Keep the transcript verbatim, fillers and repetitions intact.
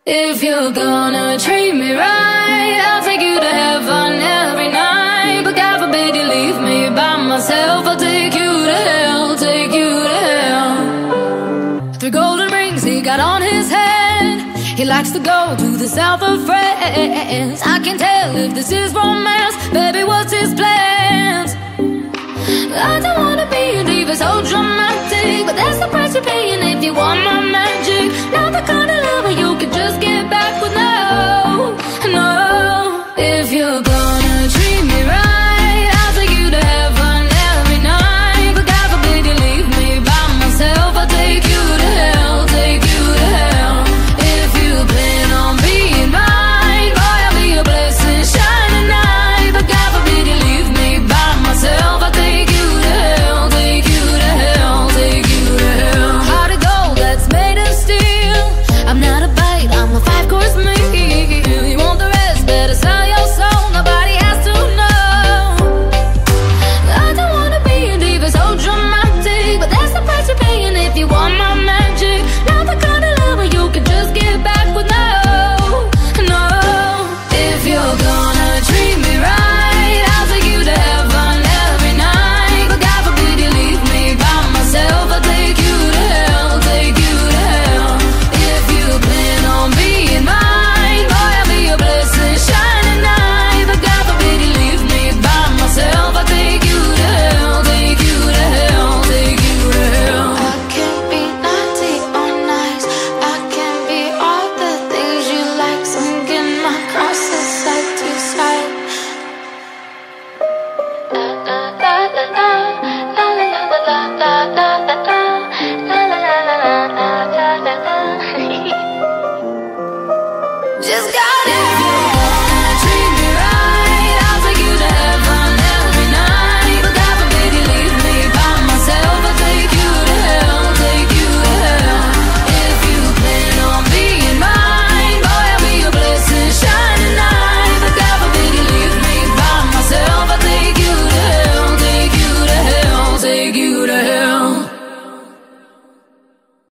If you're gonna treat me right, I'll take you to heaven every night. But God forbid you leave me by myself, I'll take you to hell, take you to hell. Three golden rings he got on his head. He likes to go to the south of France. I can tell if this is romance, baby, what's his plans? I don't wanna be a diva, so dramatic, but that's the price you're paying if you want my magic. Not the kind of